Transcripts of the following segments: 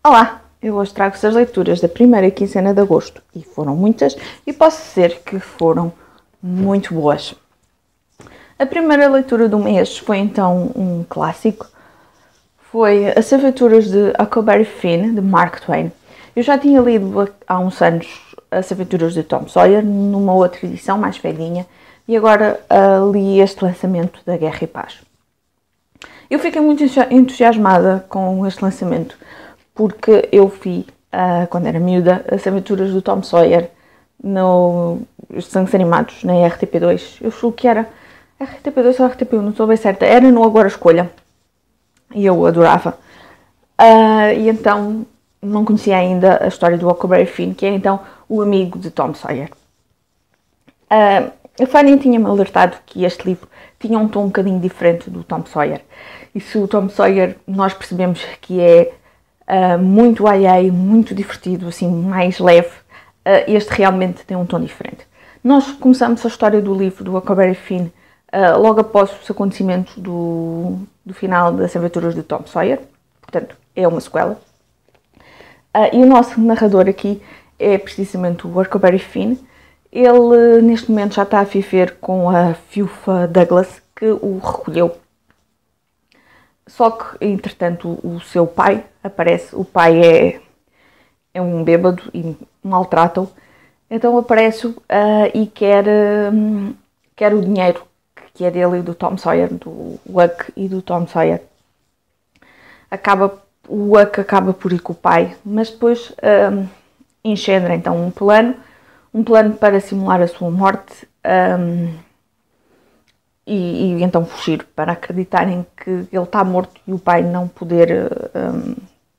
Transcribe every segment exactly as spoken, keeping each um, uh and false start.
Olá, eu hoje trago-vos as leituras da primeira quinzena de agosto e foram muitas e posso dizer que foram muito boas. A primeira leitura do mês foi então um clássico, foi As Aventuras de Huckleberry Finn, de Mark Twain. Eu já tinha lido há uns anos As Aventuras de Tom Sawyer, numa outra edição mais velhinha, e agora uh, li este lançamento da Guerra e Paz. Eu fiquei muito entusiasmada com este lançamento, porque eu vi, uh, quando era miúda, As Aventuras do Tom Sawyer nos desenhos animados, na R T P dois. Eu julgo que era R T P dois ou R T P um, não estou bem certa. Era no Agora Escolha. E eu adorava. Uh, e então, não conhecia ainda a história do Huckleberry Finn, que é então o amigo de Tom Sawyer. Uh, a Fanny tinha-me alertado que este livro tinha um tom um bocadinho diferente do Tom Sawyer. E se o Tom Sawyer nós percebemos que é Uh, muito ai ai, muito divertido, assim, mais leve, uh, este realmente tem um tom diferente. Nós começamos a história do livro do Huckleberry Finn uh, logo após os acontecimentos do, do final das Aventuras de Tom Sawyer, portanto é uma sequela. Uh, e o nosso narrador aqui é precisamente o Huckleberry Finn. Ele neste momento já está a viver com a Fiúfa Douglas, que o recolheu. Só que, entretanto, o seu pai aparece. O pai é, é um bêbado e maltrata-o. Então aparece uh, e quer, um, quer o dinheiro que é dele e do Tom Sawyer, do Huck e do Tom Sawyer. Acaba, o Huck acaba por ir com o pai, mas depois um, engendra então um plano, um plano para simular a sua morte. Um, E, e então fugir, para acreditarem que ele está morto e o pai não poder um,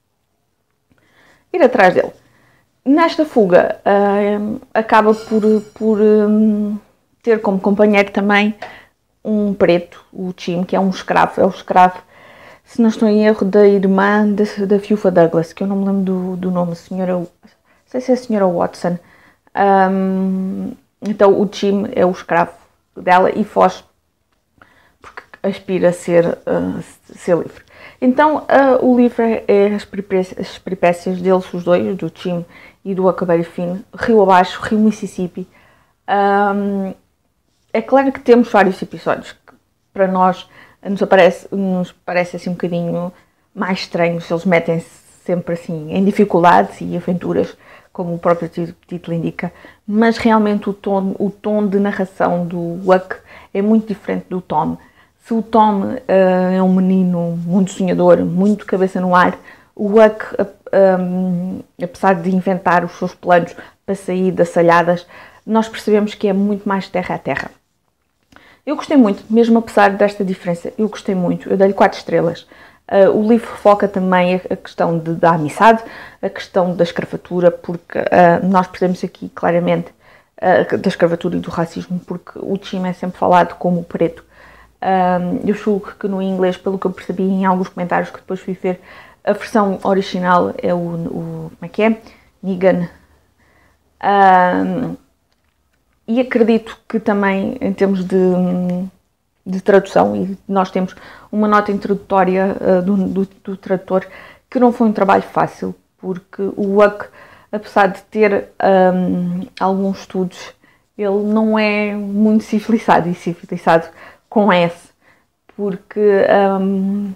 ir atrás dele. Nesta fuga, um, acaba por, por um, ter como companheiro também um preto, o Jim, que é um escravo. É o escravo, se não estou em erro, da irmã de, da Fiúfa Douglas, que eu não me lembro do, do nome, a senhora, não sei se é a senhora Watson. Um, então o Jim é o escravo dela e foge, aspira a ser, uh, ser livre. Então uh, o livro é as peripécias, as peripécias deles, os dois, do Jim e do Huckleberry Finn, rio abaixo, rio Mississippi. Um, é claro que temos vários episódios que para nós nos, aparece, nos parece assim um bocadinho mais estranhos. Eles metem-se sempre assim em dificuldades e aventuras, como o próprio título indica, mas realmente o tom, o tom de narração do Huck é muito diferente do Tom. Se o Tom uh, é um menino muito sonhador, muito cabeça no ar, o Huck, uh, um, apesar de inventar os seus planos para sair das salhadas, nós percebemos que é muito mais terra a terra. Eu gostei muito, mesmo apesar desta diferença, eu gostei muito, eu dei-lhe quatro estrelas. Uh, o livro foca também a questão de, da amizade, a questão da escravatura, porque uh, nós percebemos aqui claramente uh, da escravatura e do racismo, porque o Jim é sempre falado como o preto. Um, eu julgo que no inglês, pelo que eu percebi em alguns comentários que depois fui ver, a versão original é o, o como é que é? Negan. Um, e acredito que também, em termos de, de tradução, e nós temos uma nota introdutória uh, do, do, do tradutor, que não foi um trabalho fácil, porque o Huck, apesar de ter um, alguns estudos, ele não é muito civilizado, e civilizado com S, porque um,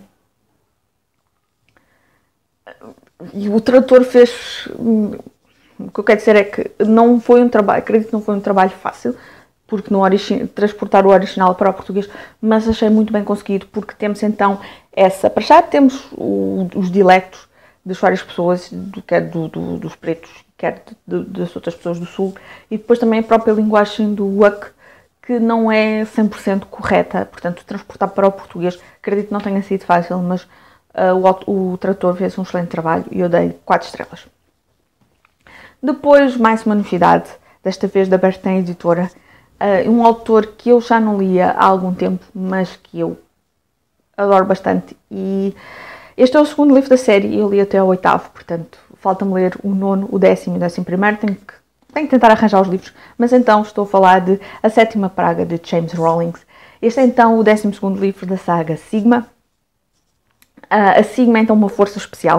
e o tradutor fez, um, o que eu quero dizer é que não foi um trabalho, acredito que não foi um trabalho fácil, porque no origi- transportar o original para o português, mas achei muito bem conseguido, porque temos então essa, para já temos o, os dialectos das várias pessoas, do, quer do, do, dos pretos, quer de, de, das outras pessoas do sul, e depois também a própria linguagem do Huck, que não é cem por cento correta, portanto, transportar para o português, acredito que não tenha sido fácil, mas uh, o, o tradutor fez um excelente trabalho e eu dei quatro estrelas. Depois, mais uma novidade, desta vez da Bertin Editora, uh, um autor que eu já não lia há algum tempo, mas que eu adoro bastante, e este é o segundo livro da série e eu li até ao oitavo, portanto, falta-me ler o nono, o décimo e o décimo primeiro, tenho que Tenho que tentar arranjar os livros, mas então estou a falar de A Sétima Praga, de James Rawlings. Este é então o décimo segundo livro da saga Sigma. Uh, a Sigma é então uma força especial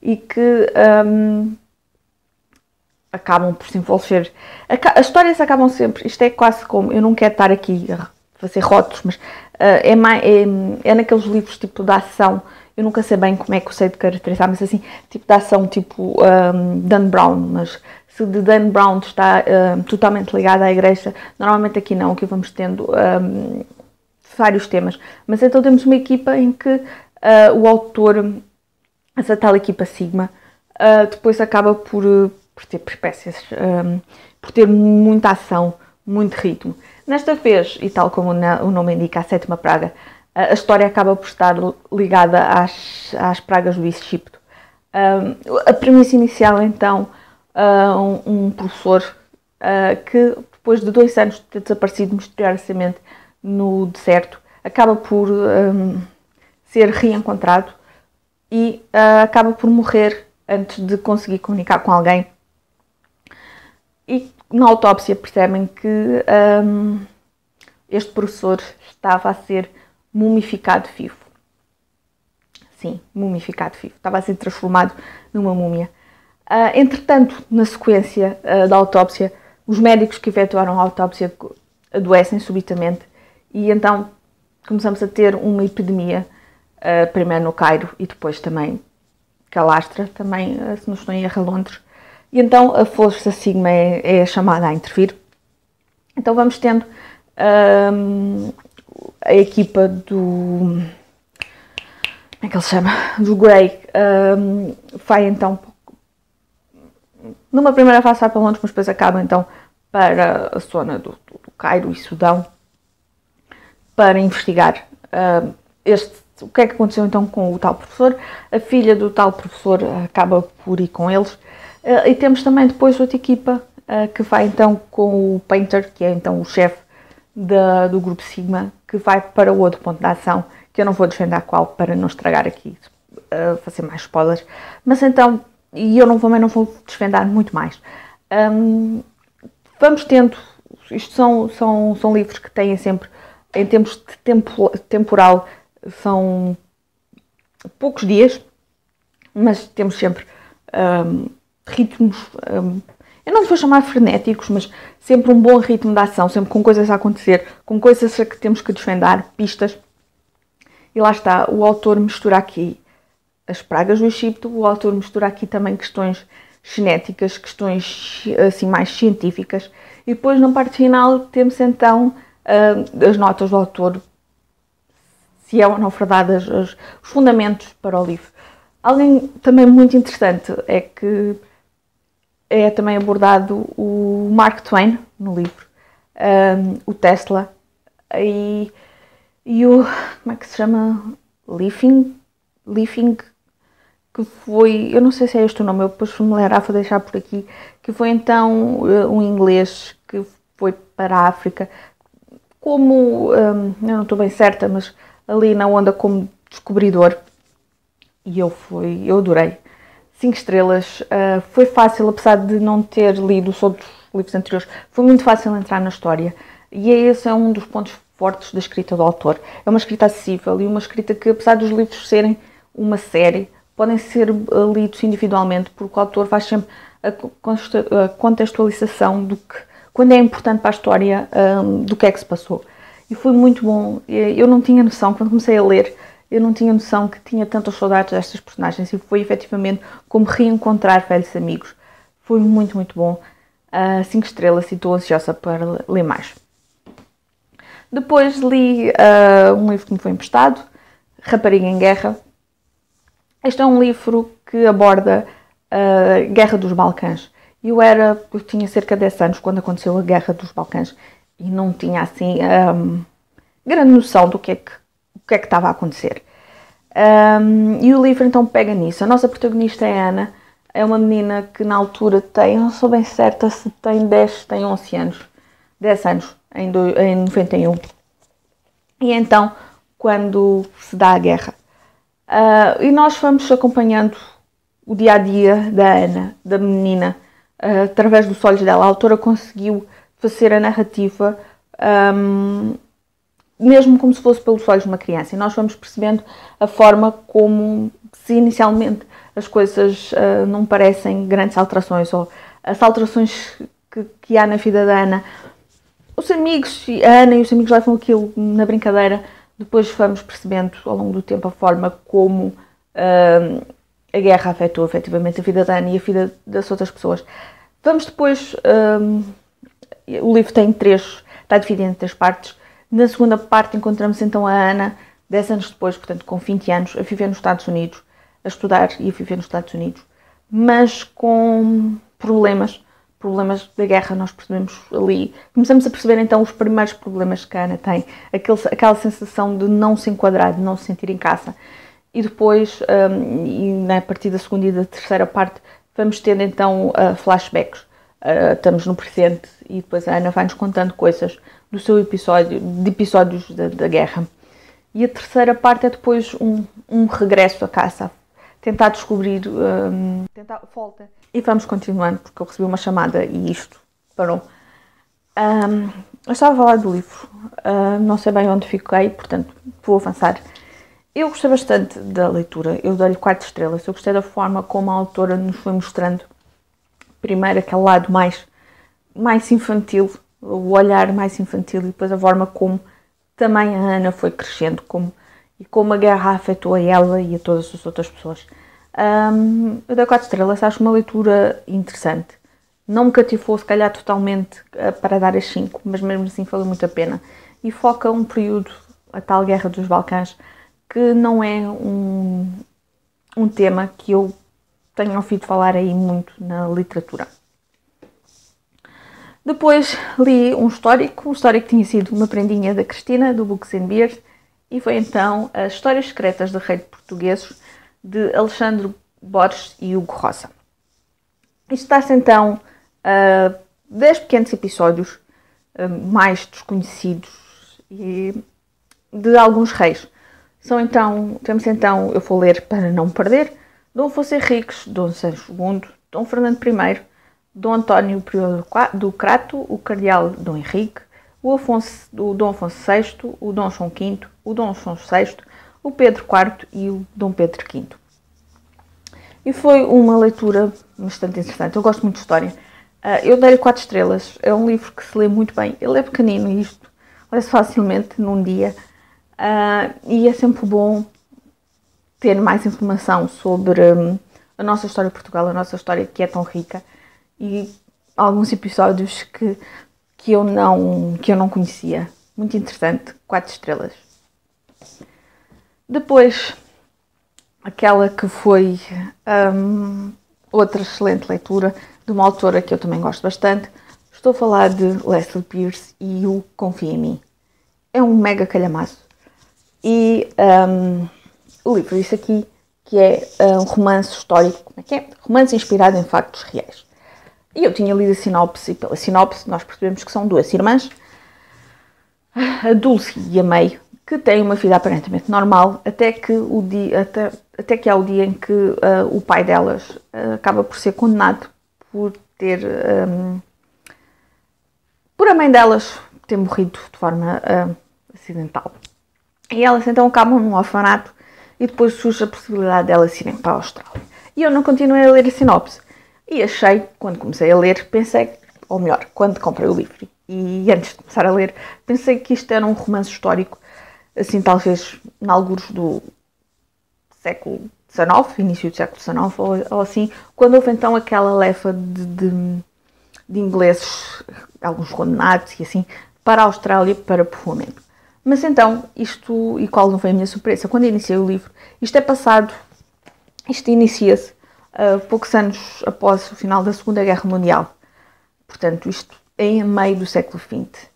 e que um, acabam por se envolver. As histórias acabam sempre, isto é quase como, eu não quero estar aqui a fazer rótulos, mas uh, é, mais, é, é naqueles livros tipo de ação, eu nunca sei bem como é que eu sei de caracterizar, mas assim, tipo de ação, tipo um, Dan Brown, mas se de Dan Brown está um, totalmente ligado à igreja, normalmente aqui não, aqui vamos tendo um, vários temas, mas então temos uma equipa em que uh, o autor, essa tal equipa Sigma, uh, depois acaba por, por ter peripécias, um, por ter muita ação, muito ritmo. Nesta vez, e tal como o nome indica, a sétima praga, a história acaba por estar ligada às, às pragas do Egito. Um, a premissa inicial, então, uh, um, um professor uh, que, depois de dois anos de ter desaparecido misteriosamente no deserto, acaba por um, ser reencontrado e uh, acaba por morrer antes de conseguir comunicar com alguém. E na autópsia percebem que um, este professor estava a ser mumificado vivo. Sim, mumificado vivo. Estava a ser transformado numa múmia. Uh, entretanto, na sequência uh, da autópsia, os médicos que efetuaram a autópsia adoecem subitamente e então começamos a ter uma epidemia, uh, primeiro no Cairo e depois também Calastra, também, uh, se não estou em erro, a Londres. E então a Força Sigma é, é chamada a intervir. Então vamos tendo um, a equipa do... como é que ele se chama? Do Grey. Um, vai então... Numa primeira fase vai para Londres, mas depois acaba então para a zona do, do, do Cairo e Sudão para investigar uh, este, o que é que aconteceu então com o tal professor. A filha do tal professor acaba por ir com eles. Uh, e temos também depois outra equipa uh, que vai então com o Painter, que é então o chefe do grupo Sigma, que vai para o outro ponto da ação, que eu não vou desvendar qual para não estragar aqui, uh, fazer mais spoilers. Mas então, e eu não, também não vou desvendar muito mais. Um, vamos tendo, isto são, são, são livros que têm sempre, em termos de tempo, temporal, são poucos dias, mas temos sempre um, ritmos, um, eu não vou chamar frenéticos, mas sempre um bom ritmo de ação, sempre com coisas a acontecer, com coisas a que temos que desvendar, pistas. E lá está, o autor mistura aqui as pragas do Egito, o autor mistura aqui também questões genéticas, questões assim mais científicas. E depois, na parte final, temos então uh, as notas do autor, se é ou não verdade, as, as, os fundamentos para o livro. Alguém também muito interessante é que é também abordado o Mark Twain no livro, um, o Tesla e, e o, como é que se chama? Liefing, Liefing, que foi, eu não sei se é este o nome, eu depois familiar vou deixar por aqui, que foi então um inglês que foi para a África como, um, eu não estou bem certa, mas ali na onda como descobridor, e eu fui, eu adorei. Cinco estrelas, uh, foi fácil, apesar de não ter lido os outros livros anteriores, foi muito fácil entrar na história, e esse é um dos pontos fortes da escrita do autor. É uma escrita acessível e uma escrita que, apesar dos livros serem uma série, podem ser uh, lidos individualmente, porque o autor faz sempre a, a contextualização do que, quando é importante para a história, um, do que é que se passou. E foi muito bom. Eu não tinha noção, quando comecei a ler, eu não tinha noção que tinha tantas saudades destas personagens, e foi efetivamente como reencontrar velhos amigos. Foi muito, muito bom. Uh, cinco estrelas, e estou ansiosa para ler mais. Depois li uh, um livro que me foi emprestado, Rapariga em Guerra. Este é um livro que aborda a Guerra dos Balcãs. Eu, era, eu tinha cerca de dez anos quando aconteceu a Guerra dos Balcãs e não tinha assim um, grande noção do que é que, o que é que estava a acontecer. Um, e o livro então pega nisso. A nossa protagonista é a Ana, é uma menina que na altura tem, não sou bem certa se tem dez, tem onze anos, dez anos, em, do, em noventa e um. E então, quando se dá a guerra, uh, e nós vamos acompanhando o dia-a-dia da Ana, da menina, uh, através dos olhos dela. A autora conseguiu fazer a narrativa um, mesmo como se fosse pelos olhos de uma criança, e nós vamos percebendo a forma como se inicialmente as coisas uh, não parecem grandes alterações, ou as alterações que, que há na vida da Ana. Os amigos, a Ana e os amigos levam aquilo na brincadeira, depois vamos percebendo ao longo do tempo a forma como uh, a guerra afetou efetivamente a vida da Ana e a vida das outras pessoas. Vamos depois, uh, o livro tem três, está dividido em três partes. Na segunda parte encontramos então a Ana, dez anos depois, portanto com vinte anos, a viver nos Estados Unidos, a estudar e a viver nos Estados Unidos, mas com problemas, problemas da guerra. Nós percebemos ali, começamos a perceber então os primeiros problemas que a Ana tem, aquele, aquela sensação de não se enquadrar, de não se sentir em casa. E depois, um, e na partir da segunda e da terceira parte, vamos tendo então uh, flashbacks. Uh, estamos no presente e depois a Ana vai-nos contando coisas do seu episódio, de episódios da, da guerra. E a terceira parte é depois um, um regresso a casa, tentar descobrir, um, tentar volta. E vamos continuando, porque eu recebi uma chamada e isto parou. Um, eu estava a falar do livro, uh, não sei bem onde fiquei, portanto vou avançar. Eu gostei bastante da leitura, eu dei-lhe quatro estrelas. Eu gostei da forma como a autora nos foi mostrando, primeiro aquele lado mais, mais infantil, o olhar mais infantil, e depois a forma como também a Ana foi crescendo, como, e como a guerra afetou a ela e a todas as outras pessoas. Um, eu dei quatro estrelas, acho uma leitura interessante. Não me cativou, se calhar, totalmente uh, para dar as cinco, mas mesmo assim valeu muito a pena. E foca um período, a tal Guerra dos Balcãs, que não é um, um tema que eu tenho ouvido falar aí muito na literatura. Depois li um histórico, um histórico que tinha sido uma prendinha da Cristina, do Books and Beers, e foi então As Histórias Secretas do Rei de Portugueses, de Alexandre Borges e Hugo Rosa. Isto está-se então a dez pequenos episódios uh, mais desconhecidos e de alguns reis. São então, temos então, eu vou ler para não perder, Dom Afonso Henriques, Dom Sancho segundo, Dom Fernando I, Dom António Prior do Crato, o Cardeal Dom Henrique, o, Afonso, o Dom Afonso sexto, o Dom João quinto, o Dom João sexto, o Pedro quarto e o Dom Pedro quinto. E foi uma leitura bastante interessante. Eu gosto muito de história. Eu dei-lhe quatro estrelas. É um livro que se lê muito bem. Ele é pequenino e isto lê-se facilmente num dia. E é sempre bom ter mais informação sobre a nossa história de Portugal, a nossa história que é tão rica. E alguns episódios que, que, eu, não, que eu não conhecia. Muito interessante. Quatro estrelas. Depois, aquela que foi um, outra excelente leitura de uma autora que eu também gosto bastante. Estou a falar de Leslie Pierce e o Confia em Mim. É um mega calhamaço. E um, o livro disse aqui que é um romance histórico, como é que é? Romance inspirado em factos reais. E eu tinha lido a sinopse, e pela sinopse nós percebemos que são duas irmãs, a Dulce e a May, que têm uma vida aparentemente normal, até que, o dia, até, até que há o dia em que uh, o pai delas uh, acaba por ser condenado por ter... Um, por a mãe delas ter morrido de forma uh, acidental. E elas então acabam num orfanato e depois surge a possibilidade delas irem para a Austrália. E eu não continuei a ler a sinopse. E achei, quando comecei a ler, pensei, ou melhor, quando comprei o livro e antes de começar a ler, pensei que isto era um romance histórico, assim talvez em algures do século dezenove, início do século dezenove, ou, ou assim, quando houve então aquela leva de, de, de ingleses, alguns condenados e assim, para a Austrália para povoamento. Mas então, isto, e qual não foi a minha surpresa, quando iniciei o livro, isto é passado, isto inicia-se uh, poucos anos após o final da Segunda Guerra Mundial. Portanto, isto é em meio do século vinte.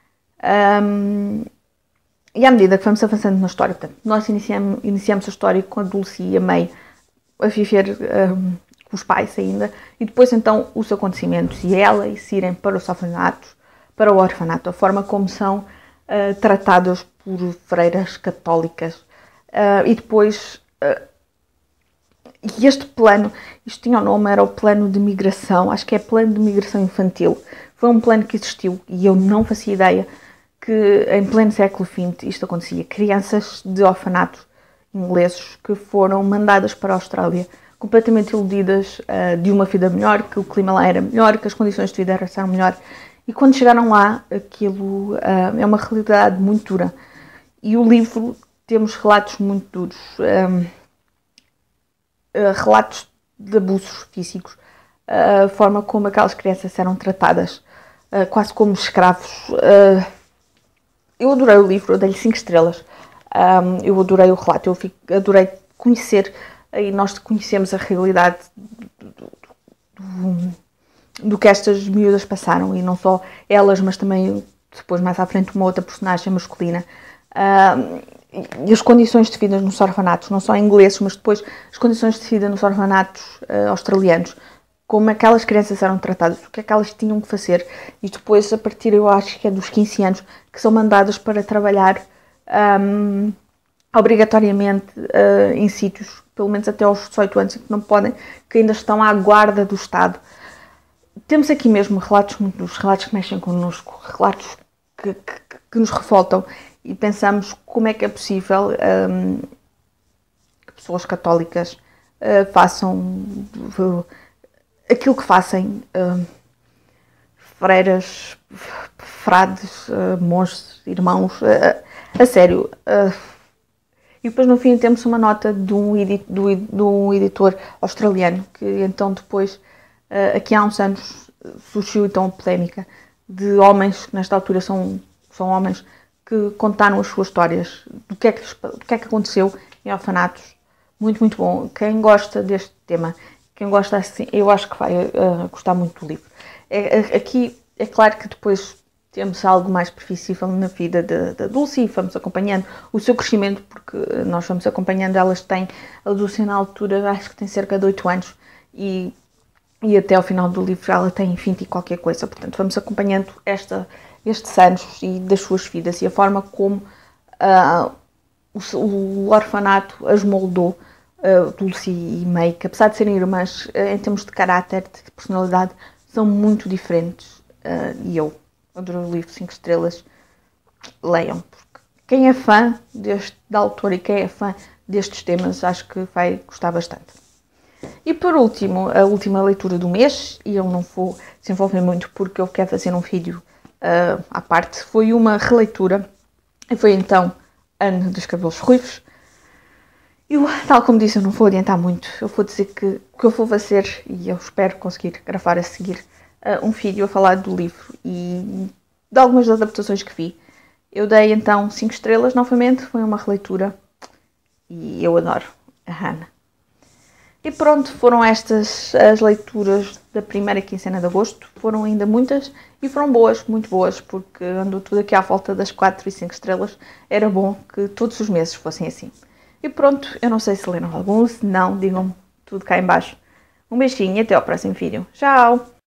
Um, e à medida que vamos avançando na história, portanto, nós iniciamos, iniciamos a história com a Dulce e a May a viver um, com os pais ainda, e depois então os acontecimentos e ela e se irem para os orfanatos, para o orfanato, a forma como são uh, tratadas por freiras católicas. Uh, e depois, uh, e este plano, isto tinha o nome, era o plano de migração, acho que é plano de migração infantil. Foi um plano que existiu e eu não fazia ideia que em pleno século vinte isto acontecia. Crianças de orfanatos ingleses que foram mandadas para a Austrália completamente iludidas uh, de uma vida melhor, que o clima lá era melhor, que as condições de vida eram melhor. E quando chegaram lá, aquilo uh, é uma realidade muito dura. E o livro, temos relatos muito duros, um, uh, relatos de abusos físicos, uh, a forma como aquelas crianças eram tratadas, uh, quase como escravos. Uh, eu adorei o livro, eu dei-lhe cinco estrelas. Um, eu adorei o relato, eu fico, adorei conhecer, e nós conhecemos a realidade do, do, do, do que estas miúdas passaram, e não só elas, mas também depois mais à frente uma outra personagem masculina. Um, e as condições de vida nos orfanatos, não só ingleses, mas depois as condições de vida nos orfanatos uh, australianos, como aquelas crianças eram tratadas, o que é que elas tinham que fazer, e depois a partir, eu acho que é dos quinze anos, que são mandadas para trabalhar um, obrigatoriamente uh, em sítios, pelo menos até aos dezoito anos, que não podem, que ainda estão à guarda do Estado. Temos aqui mesmo relatos muito duros, relatos que mexem connosco, relatos que, que, que nos revoltam, e pensamos como é que é possível um, que pessoas católicas uh, façam uh, aquilo que fazem uh, freiras, frades, uh, monges, irmãos, uh, a sério. Uh, e depois no fim temos uma nota de um, edit, do, de um editor australiano, que então depois, uh, aqui há uns anos, surgiu então a polémica de homens, que nesta altura são, são homens, que contaram as suas histórias, do que é que, do que, é que aconteceu em orfanatos. Muito, muito bom. Quem gosta deste tema, quem gosta assim, eu acho que vai uh, gostar muito do livro. É, é, aqui é claro que depois temos algo mais previsível na vida da Dulce e vamos acompanhando o seu crescimento, porque nós vamos acompanhando, elas têm, a Dulce na altura acho que tem cerca de oito anos e, e até ao final do livro ela tem vinte e qualquer coisa, portanto vamos acompanhando esta, estes anos e das suas vidas e a forma como uh, o, o orfanato as moldou, uh, Dulce e May, que apesar de serem irmãs, uh, em termos de caráter, de personalidade, são muito diferentes, uh, e eu adoro o livro cinco estrelas, leiam, porque quem é fã deste, da autora e quem é fã destes temas, acho que vai gostar bastante. E por último, a última leitura do mês, e eu não vou desenvolver muito porque eu quero fazer um vídeo uh, à parte, foi uma releitura, e foi então Anne dos Cabelos Ruivos. Eu, tal como disse, eu não vou adiantar muito, eu vou dizer que o que eu vou fazer, e eu espero conseguir gravar a seguir, uh, um vídeo a falar do livro e de algumas das adaptações que vi. Eu dei então cinco estrelas novamente, foi uma releitura e eu adoro a Hannah. E pronto, foram estas as leituras da primeira quinzena de agosto, foram ainda muitas e foram boas, muito boas, porque andou tudo aqui à volta das quatro e cinco estrelas, era bom que todos os meses fossem assim. E pronto, eu não sei se leram algum, se não, digam-me tudo cá em baixo. Um beijinho e até ao próximo vídeo. Tchau!